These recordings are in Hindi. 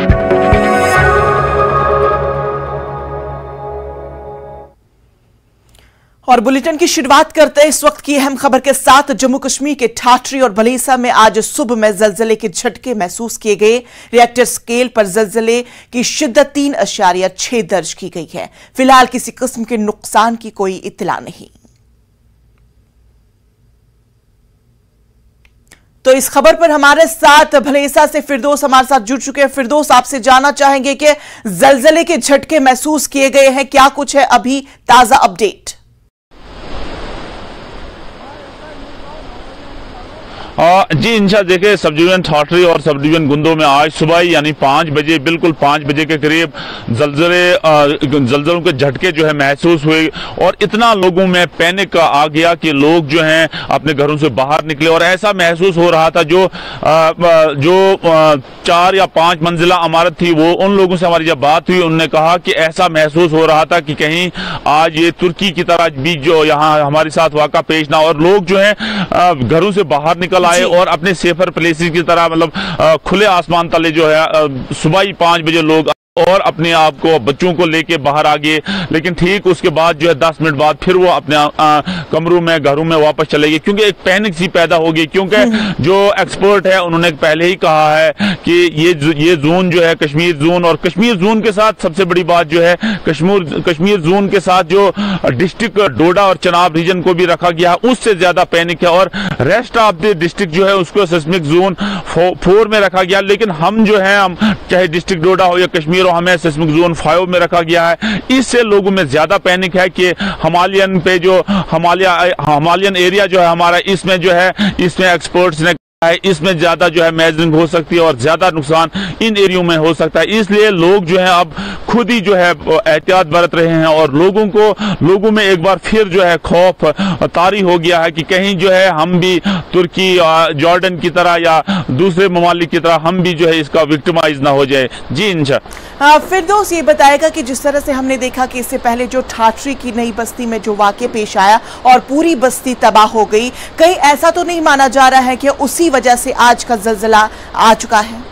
और बुलेटिन की शुरुआत करते हैं इस वक्त की अहम खबर के साथ। जम्मू कश्मीर के ठाठरी और भलेसा में आज सुबह में जलजले के झटके महसूस किए गए। रिएक्टर स्केल पर जलजले की शिद्दत 3.6 दर्ज की गई है। फिलहाल किसी किस्म के नुकसान की कोई इत्तला नहीं। तो इस खबर पर हमारे साथ भलेसा से फिरदौस हमारे साथ जुड़ चुके हैं। फिरदौस, आपसे जानना चाहेंगे कि जलजले के झटके महसूस किए गए हैं, क्या कुछ है अभी ताजा अपडेट? जी इंशा, देखिए सब डिवीजन ठाठरी और सब डिवीजन गुंदो में आज सुबह यानी 5 बजे, बिल्कुल 5 बजे के करीब जलजलों के झटके जो है महसूस हुए और इतना लोगों में पैनिक आ गया कि लोग जो हैं अपने घरों से बाहर निकले और ऐसा महसूस हो रहा था जो 4 या 5 मंजिला इमारत थी, वो उन लोगों से हमारी जब बात हुई उन्होंने कहा कि ऐसा महसूस हो रहा था कि कहीं आज ये तुर्की की तरह भी जो यहाँ हमारे साथ वाक़ा पेश ना, और लोग जो है घरों से बाहर निकल आए और अपने सेफर प्लेसेस की तरह मतलब खुले आसमान तले जो है सुबह ही 5 बजे लोग और अपने आप को बच्चों को लेके बाहर आ गए। लेकिन ठीक उसके बाद जो है 10 मिनट बाद फिर वो अपने कमरों में घरों में वापस चले गए, क्योंकि एक पैनिक सी पैदा हो गई। क्योंकि जो एक्सपर्ट है उन्होंने पहले ही कहा है कि ये जोन जो है कश्मीर जोन, और कश्मीर जोन के साथ सबसे बड़ी बात जो है कश्मीर जोन के साथ जो डिस्ट्रिक्ट डोडा और चनाब रीजन को भी रखा गया है उससे ज्यादा पैनिक है, और रेस्ट ऑफ द डिस्ट्रिक्ट जो है उसको सिस्मिक जोन 4 में रखा गया। लेकिन हम जो है हम चाहे डिस्ट्रिक्ट डोडा हो या कश्मीर हो, हमें सिस्मिक जोन 5 में रखा गया है। इससे लोगों में ज्यादा पैनिक है कि हिमालयन पे जो हिमालयन एरिया जो है हमारा, इसमें जो है इसमें एक्सपर्ट्स ने इसमें ज्यादा जो है मेजरिंग हो सकती है और ज्यादा नुकसान इन एरियो में हो सकता है। इसलिए लोग जो है अब खुद ही जो है एहतियात बरत रहे हैं और लोगों में एक बार फिर जो है खौफ तारी हो गया है कि कहीं जो है हम भी तुर्की जॉर्डन की तरह या दूसरे ममालिक की तरह हम भी जो है इसका विक्टिमाइज ना हो जाए। जी इंशा। फिरदौस, ये बताएगा कि जिस तरह से हमने देखा कि इससे पहले जो ठाठरी की नई बस्ती में जो वाक़या पेश आया और पूरी बस्ती तबाह हो गई, कहीं ऐसा तो नहीं माना जा रहा है कि उसी वजह से आज का जलजला आ चुका है?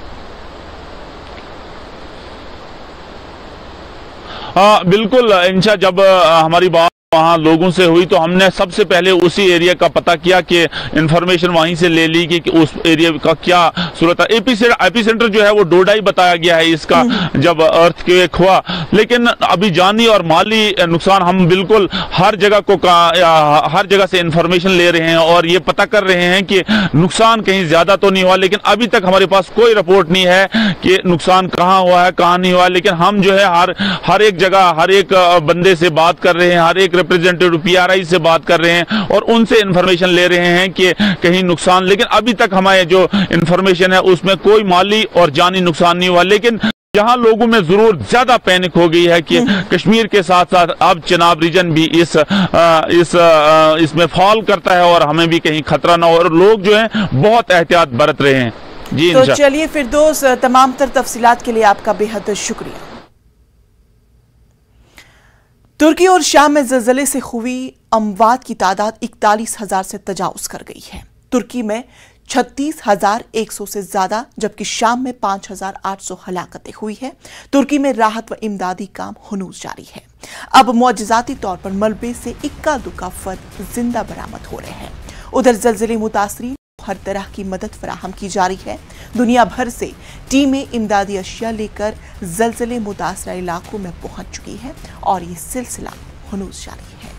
बिल्कुल इंशा, जब हमारी बात वहाँ लोगों से हुई तो हमने सबसे पहले उसी एरिया का पता किया कि इंफॉर्मेशन वहीं से ले ली कि उस एरिया का क्या सूरत है। एपी सेंटर जो है वो डोडा ही बताया गया है इसका जब अर्थक्वेक हुआ। लेकिन अभी जानी और माली नुकसान हम बिल्कुल हर जगह से इंफॉर्मेशन ले रहे हैं और ये पता कर रहे हैं कि नुकसान कहीं ज्यादा तो नहीं हुआ, लेकिन अभी तक हमारे पास कोई रिपोर्ट नहीं है कि नुकसान कहाँ हुआ है कहाँ नहीं हुआ। लेकिन हम जो है हर एक जगह हर एक बंदे से बात कर रहे हैं, हर एक रिप्रेजेंटेटिव PRI से बात कर रहे हैं और उनसे इंफॉर्मेशन ले रहे हैं कि कहीं नुकसान, लेकिन अभी तक हमारे जो इंफॉर्मेशन है उसमें कोई माली और जानी नुकसान नहीं हुआ। लेकिन यहाँ लोगों में जरूर ज्यादा पैनिक हो गई है कि कश्मीर के साथ साथ अब चनाब रीजन भी इसमें फॉल करता है और हमें भी कहीं खतरा ना हो, और लोग जो है बहुत एहतियात बरत रहे हैं। जी तो चलिए फिरदौस, तमाम तर तफसीलात के लिए आपका बेहद शुक्रिया। तुर्की और शाम में जलजले से हुई अमवात की तादाद 41,000 से तजावुज कर गई है। तुर्की में 36,100 से ज्यादा, जबकि शाम में 5,800 हलाकतें हुई है। तुर्की में राहत व इमदादी काम हुनूस जारी है। अब मौजज़ाती तौर पर मलबे से इक्का दुक्का फर्द जिंदा बरामद हो रहे हैं। उधर जलजले मुतासरीन हर तरह की मदद फराहम की जा रही है। दुनिया भर से टीमें इमदादी अशिया लेकर जलजले मुतासरा इलाकों में पहुंच चुकी है और ये सिलसिला हुनूस जारी है।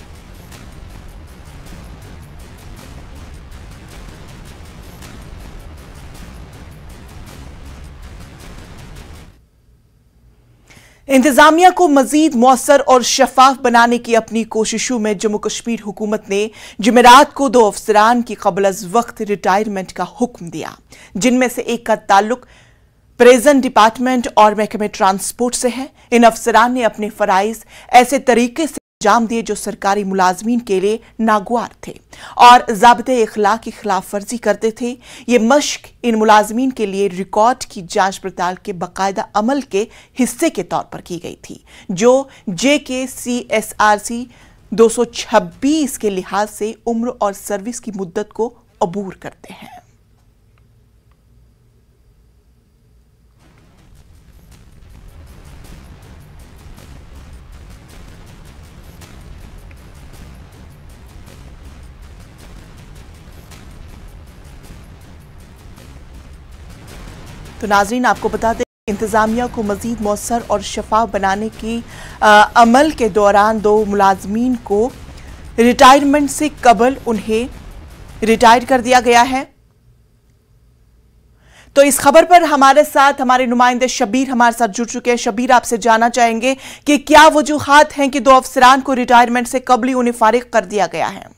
इंतजामिया को मजीद मौसर और शफाफ बनाने की अपनी कोशिशों में जम्मू कश्मीर हुकूमत ने जुमेरात को 2 अफसरान की कबल अज वक्त रिटायरमेंट का हुक्म दिया, जिनमें से एक का ताल्लुक प्रेजेंट डिपार्टमेंट और महकमे ट्रांसपोर्ट से है। इन अफसरान ने अपने फराइज ऐसे तरीके से अंजाम दिए जो सरकारी मुलाजमीन के लिए नागवार थे और ज़ाब्ते इखलाक की खिलाफ वर्जी करते थे। ये मश्क इन मुलाजमीन के लिए रिकॉर्ड की जांच पड़ताल के बाकायदा अमल के हिस्से के तौर पर की गई थी, जो JKCSRC 226 के लिहाज से उम्र और सर्विस की मुद्दत को अबूर करते हैं। तो नाजरीन, आपको बता दें इंतजामिया को मजीद मौसर और शफाफ बनाने की अमल के दौरान 2 मुलाजमीन को रिटायरमेंट से कबल उन्हें रिटायर कर दिया गया है। तो इस खबर पर हमारे साथ हमारे नुमाइंदे शबीर हमारे साथ जुड़ चुके हैं। शबीर, आपसे जानना चाहेंगे कि क्या वजूहात हैं कि 2 अफसरान को रिटायरमेंट से कबल ही उन्हें फारिग कर दिया गया है?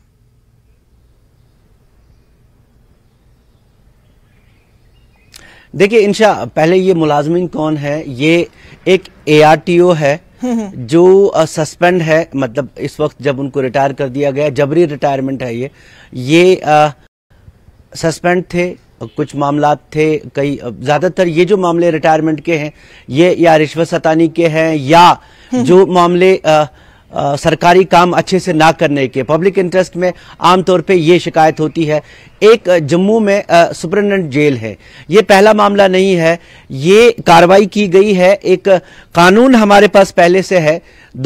देखिए इंशा, पहले ये मुलाजमीन कौन है? ये एक ARTO है जो सस्पेंड है, मतलब इस वक्त जब उनको रिटायर कर दिया गया, जबरी रिटायरमेंट है ये सस्पेंड थे। कुछ मामलात थे, कई ज्यादातर ये जो मामले रिटायरमेंट के हैं ये या रिश्वत सतानी के हैं या जो मामले सरकारी काम अच्छे से ना करने के, पब्लिक इंटरेस्ट में आमतौर पे ये शिकायत होती है। एक जम्मू में सुपरिटेंडेंट जेल है, ये पहला मामला नहीं है, ये कार्रवाई की गई है। एक कानून हमारे पास पहले से है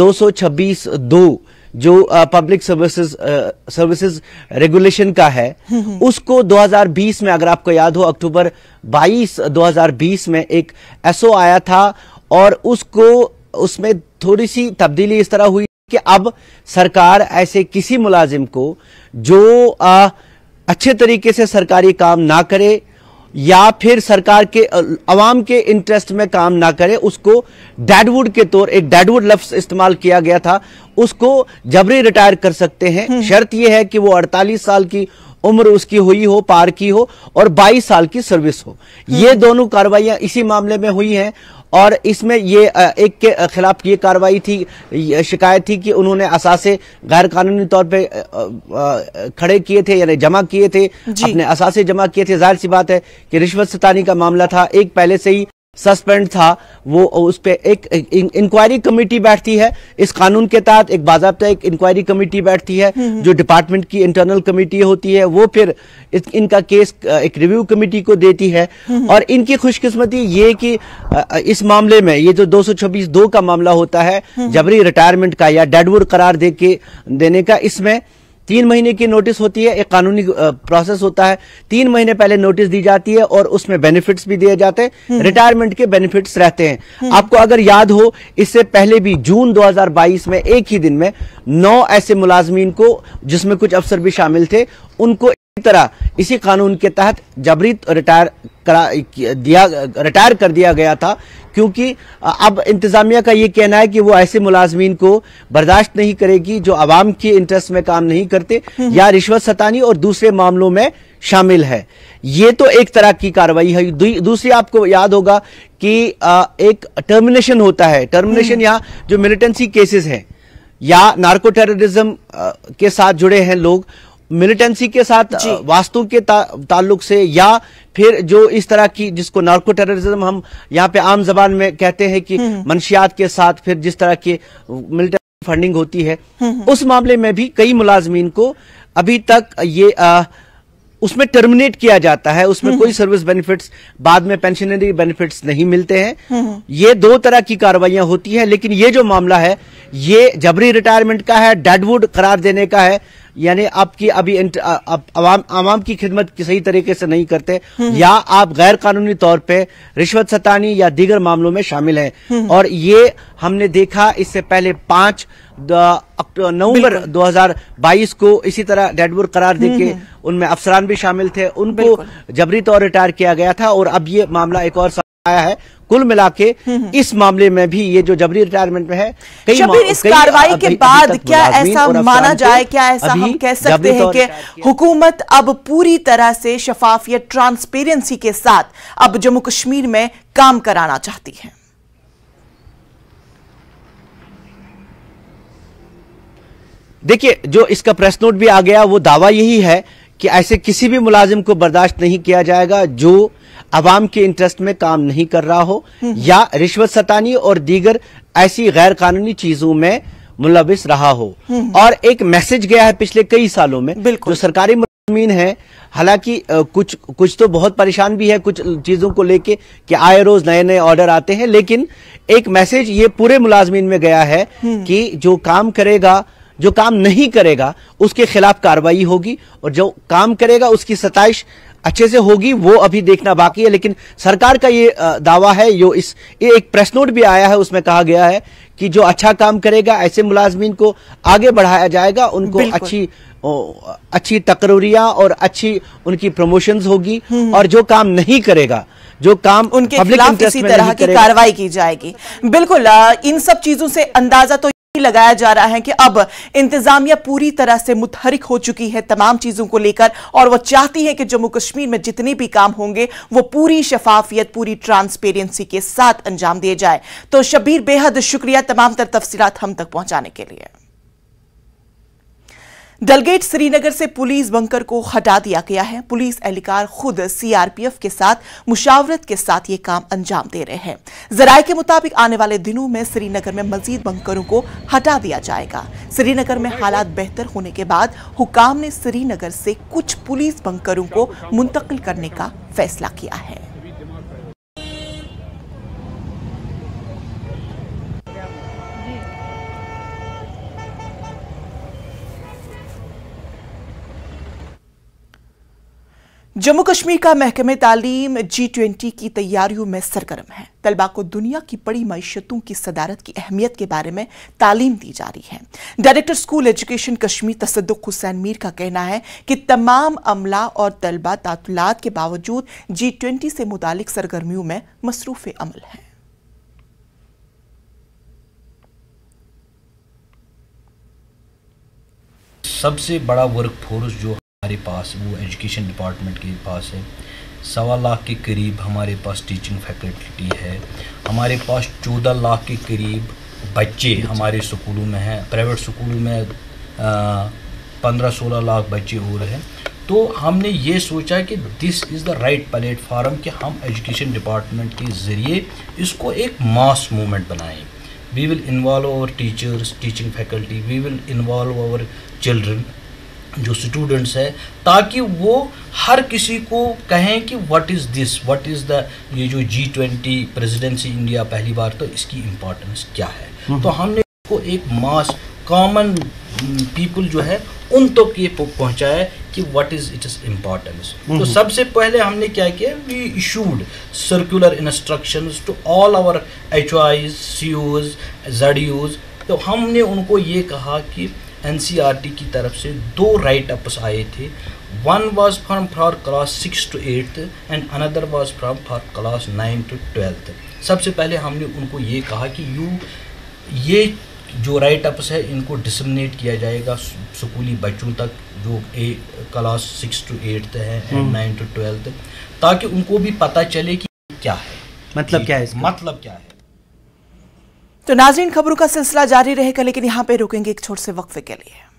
226(2) जो पब्लिक सर्विसेज रेगुलेशन का है, उसको 2020 में, अगर आपको याद हो, अक्टूबर 22 2020 में एक SO आया था और उसमें थोड़ी सी तब्दीली इस तरह हुई कि अब सरकार ऐसे किसी मुलाजिम को जो अच्छे तरीके से सरकारी काम ना करे या फिर सरकार के अवाम के इंटरेस्ट में काम ना करे, उसको डेडवुड के तौर, एक डेडवुड लफ्ज इस्तेमाल किया गया था, उसको जबरी रिटायर कर सकते हैं। शर्त यह है कि वो 48 साल की उम्र उसकी हुई हो, पार की हो, और 22 साल की सर्विस हो। ये दोनों कार्रवाइयां इसी मामले में हुई हैं और इसमें ये एक के खिलाफ ये कार्रवाई थी, शिकायत थी कि उन्होंने असासे गैर कानूनी तौर पे खड़े किए थे, यानी जमा किए थे, अपने असासे जमा किए थे। जाहिर सी बात है कि रिश्वत सतानी का मामला था, एक पहले से ही सस्पेंड था, वो उस पे एक इंक्वायरी कमेटी बैठती है इस कानून के तहत, एक बाज़ाब्ता एक इंक्वायरी कमेटी बैठती है जो डिपार्टमेंट की इंटरनल कमेटी होती है, वो फिर इनका केस एक रिव्यू कमेटी को देती है। और इनकी खुशकिस्मती ये कि इस मामले में ये जो 226(2) का मामला होता है जबरी रिटायरमेंट का या डेडवुड करार देने का, इसमें 3 महीने की नोटिस होती है, एक कानूनी प्रोसेस होता है। 3 महीने पहले नोटिस दी जाती है और उसमें बेनिफिट्स भी दिए जाते हैं, रिटायरमेंट के बेनिफिट्स रहते हैं। आपको अगर याद हो, इससे पहले भी जून 2022 में एक ही दिन में 9 ऐसे मुलाजमीन को, जिसमें कुछ अफसर भी शामिल थे, उनको इसी तरह इसी कानून के तहत जबरी रिटायर कर दिया गया था, क्योंकि अब इंतजामिया का ये कहना है कि वो ऐसे मुलाजमीन को बर्दाश्त नहीं करेगी जो आवाम के इंटरेस्ट में काम नहीं करते या रिश्वत सतानी और दूसरे मामलों में शामिल है। ये तो एक तरह की कार्रवाई है। दूसरी, आपको याद होगा कि एक टर्मिनेशन होता है। टर्मिनेशन यहाँ जो मिलिटेंसी केसेस हैं या नार्को टेररिज्म के साथ जुड़े हैं लोग, मिलिटेंसी के साथ वास्तु के ताल्लुक से, या फिर जो इस तरह की, जिसको नार्को टेररिज्म हम यहाँ पे आम जबान में कहते हैं कि मंशियात के साथ फिर जिस तरह की मिलिटेंसी फंडिंग होती है, उस मामले में भी कई मुलाजमीन को अभी तक ये उसमें टर्मिनेट किया जाता है, उसमें कोई सर्विस बेनिफिट्स, बाद में पेंशनरी बेनिफिट्स नहीं मिलते हैं। ये 2 तरह की कार्रवाइयां होती है, लेकिन ये जो मामला है ये जबरी रिटायरमेंट का है, डेडवुड करार देने का है, यानी आपकी अभी आवाम की खिदमत की सही तरीके से नहीं करते या आप गैर कानूनी तौर पे रिश्वत सतानी या दीगर मामलों में शामिल हैं। और ये हमने देखा इससे पहले 5 नवंबर 2022 को इसी तरह डेडवुड करार देके उनमें अफसरान भी शामिल थे, उनको जबरी तौर रिटायर किया गया था। और अब ये मामला एक और आया है। कुल मिला के इस मामले में भी ये जो जबरी रिटायरमेंट में है, शबीर, इस कार्रवाई के बाद क्या ऐसा माना जाए, क्या ऐसा हम कह सकते हैं कि हुकूमत अब पूरी तरह से शफाफियत, ट्रांसपेरेंसी के साथ अब जम्मू कश्मीर में काम कराना चाहती है? देखिए, जो इसका प्रेस नोट भी आ गया, वो दावा यही है कि ऐसे किसी भी मुलाजिम को बर्दाश्त नहीं किया जाएगा जो अवाम के इंटरेस्ट में काम नहीं कर रहा हो या रिश्वत सतानी और दीगर ऐसी गैर कानूनी चीजों में मुलविस रहा हो। और एक मैसेज गया है पिछले कई सालों में, जो सरकारी मुलाजिमीन है, हालांकि कुछ तो बहुत परेशान भी है कुछ चीजों को लेके कि आए रोज नए नए ऑर्डर आते हैं, लेकिन एक मैसेज ये पूरे मुलाजिमीन में गया है कि जो काम करेगा, जो काम नहीं करेगा उसके खिलाफ कार्रवाई होगी, और जो काम करेगा उसकी सताइश अच्छे से होगी वो अभी देखना बाकी है, लेकिन सरकार का ये दावा है। ये एक प्रेस नोट भी आया है, उसमें कहा गया है कि जो अच्छा काम करेगा ऐसे मुलाजमीन को आगे बढ़ाया जाएगा, उनको अच्छी तकरीरियां और अच्छी उनकी प्रमोशंस होगी, और जो काम नहीं करेगा, जो काम उनके खिलाफ इसी तरह की कार्रवाई की जाएगी। बिल्कुल, इन सब चीजों से अंदाजा तो लगाया जा रहा है कि अब इंतजामिया पूरी तरह से मुतहरिक हो चुकी है तमाम चीजों को लेकर, और वो चाहती है कि जम्मू कश्मीर में जितने भी काम होंगे वो पूरी शफाफियत, पूरी ट्रांसपेरेंसी के साथ अंजाम दिए जाए। तो शब्बीर, बेहद शुक्रिया तमाम तर तफसीलात हम तक पहुंचाने के लिए। डलगेट श्रीनगर से पुलिस बंकर को हटा दिया गया है। पुलिस एहलकार खुद सीआरपीएफ के साथ मुशावरत के साथ ये काम अंजाम दे रहे हैं। जराये के मुताबिक आने वाले दिनों में श्रीनगर में मजीद बंकरों को हटा दिया जाएगा। श्रीनगर में हालात बेहतर होने के बाद हुकाम ने श्रीनगर से कुछ पुलिस बंकरों को मुंतकिल करने का फैसला किया है। जम्मू कश्मीर का महकमे तालीम G20 की तैयारियों में सरगर्म है। तलबा को दुनिया की बड़ी मईशतों की सदारत की अहमियत के बारे में तालीम दी जा रही है। Director school education Kashmir Tasadduq Hussain Mir का कहना है कि तमाम अमला और तलबा तातुलात के बावजूद G20 से मुतालिक सरगर्मियों में मसरूफ अमल है। सबसे बड़ा वर्क फोर्स जो हमारे पास वो एजुकेशन डिपार्टमेंट के पास है। 1.25 लाख के करीब हमारे पास टीचिंग फैकल्टी है। हमारे पास 14 लाख के करीब बच्चे हमारे स्कूलों में हैं। प्राइवेट स्कूलों में 15-16 लाख बच्चे हो रहे हैं। तो हमने ये सोचा कि this is the right platform कि हम एजुकेशन डिपार्टमेंट के ज़रिए इसको एक मास मूवमेंट बनाएं। We will involve our teachers, teaching faculty, we will involve our children, जो स्टूडेंट्स है, ताकि वो हर किसी को कहें कि what is this, what is the ये जो G20 प्रेसिडेंसी इंडिया पहली बार, तो इसकी इम्पोर्टेंस क्या है। तो हमने इसको एक मास कॉमन पीपल जो है उन तक ये पहुंचाया कि what is it is importance. तो सबसे पहले हमने क्या किया, we issued circular instructions to all our HOIs, COs, ZDOs। तो हमने उनको ये कहा कि NCERT की तरफ से 2 राइट अप्स आए थे। One was from for class 6 to 8th and another was from for class 9 to 12th। सबसे पहले हमने उनको ये कहा कि ये जो राइट अप्स है इनको डिसमिनेट किया जाएगा स्कूली बच्चों तक, जो क्लास 6 to 8th है एंड 9 to 12th, ताकि उनको भी पता चले कि क्या है, मतलब क्या है, मतलब क्या है। तो नाज़रीन, खबरों का सिलसिला जारी रहेगा, लेकिन यहाँ पे रुकेंगे एक छोटे से वक्फे के लिए।